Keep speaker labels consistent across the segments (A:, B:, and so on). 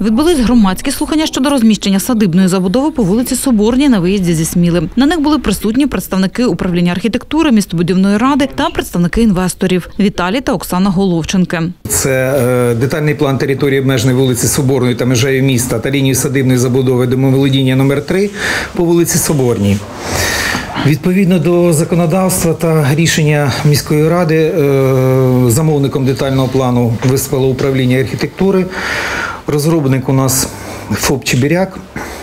A: Відбулись громадські слухання щодо розміщення садибної забудови по вулиці Соборній на виїзді зі Сміли. На них були присутні представники управління архітектури, містобудівної ради та представники інвесторів Віталій та Оксана Головченки.
B: Це детальний план території обмеженої вулиці Соборної та межею міста та лінії садибної забудови домоволодіння номер 3 по вулиці Соборній. Відповідно до законодавства та рішення міської ради, замовником детального плану виступило управління архітектури. Розробник у нас ФОП «Чебіряк».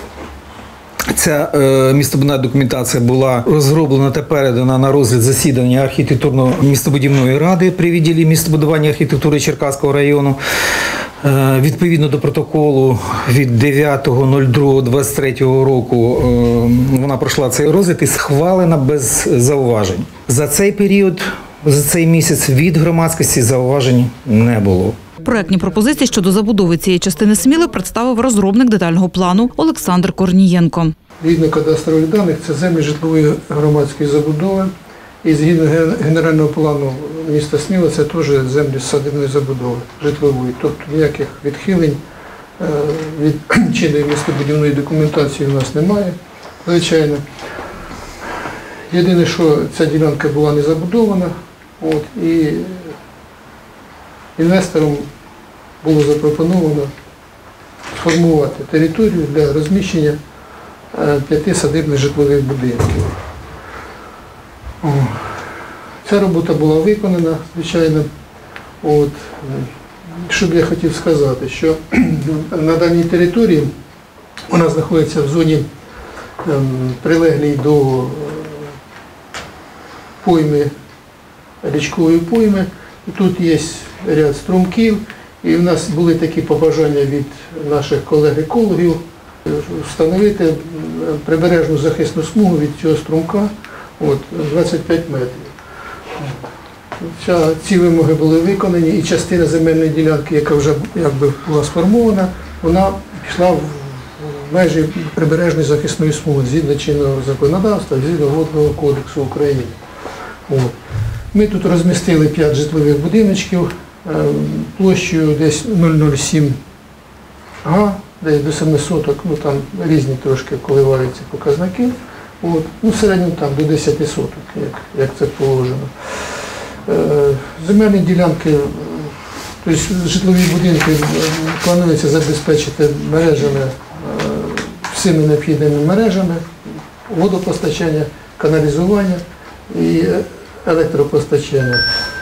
B: Ця містобудівна документація була розроблена та передана на розгляд засідання архітектурно-містобудівної ради при відділі містобудування архітектури Черкаського району. Відповідно до протоколу від 9.02.23 року вона пройшла цей розгляд і схвалена без зауважень. За цей період, за цей місяць від громадськості зауважень не було.
A: Проектні пропозиції щодо забудови цієї частини Сміли представив розробник детального плану Олександр Корнієнко.
C: Згідно кадастрових даних, це землі житлової громадської забудови. І згідно генерального плану міста Сміла, це теж землі садибної забудови, житлової. Тобто ніяких відхилень від чинної містобудівної документації у нас немає, звичайно. Єдине, що ця ділянка була не забудована, і інвесторам було запропоновано сформувати територію для розміщення 5 садибних житлових будинків. Ця робота була виконана, звичайно. Що б я хотів сказати, що на даній території вона знаходиться в зоні, прилеглій до пойми, річкової пойми. Тут є ряд струмків, і в нас були такі побажання від наших колег-екологів встановити прибережну захисну смугу від цього струмка 25 метрів. Ці вимоги були виконані, і частина земельної ділянки, яка вже була сформована, вона пішла в межі прибережної захисної смуги згідно чинного законодавства, згідно Водного кодексу України. Ми тут розмістили 5 житлових будиночків площею десь 0,07 га, десь до 7 соток, там різні трошки коливаються показники. В середньому там до 10 соток, як це положено. Земельні ділянки, тобто житлові будинки планується забезпечити мережами, всіми необхідними мережами, водопостачання, каналізування і електропостачання.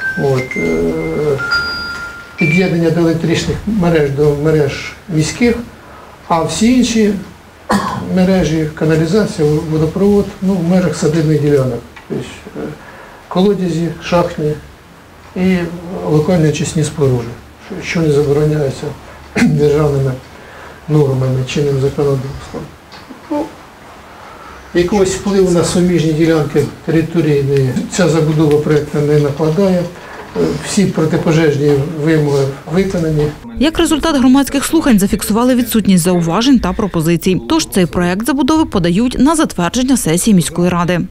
C: Під'єднання до електричних мереж до мереж міських, а всі інші мережі, каналізація, водопровод в межах садибних ділянок. Тобто колодязі, шахтні і локальні очисні споруди, що не забороняється державними нормами, чинним законодавством. Якогось впливу на суміжні ділянки території ця забудова проєкту не накладає. Всі протипожежні вимоги виконані.
A: Як результат громадських слухань зафіксували відсутність зауважень та пропозицій. Тож цей проект забудови подають на затвердження сесії міської ради.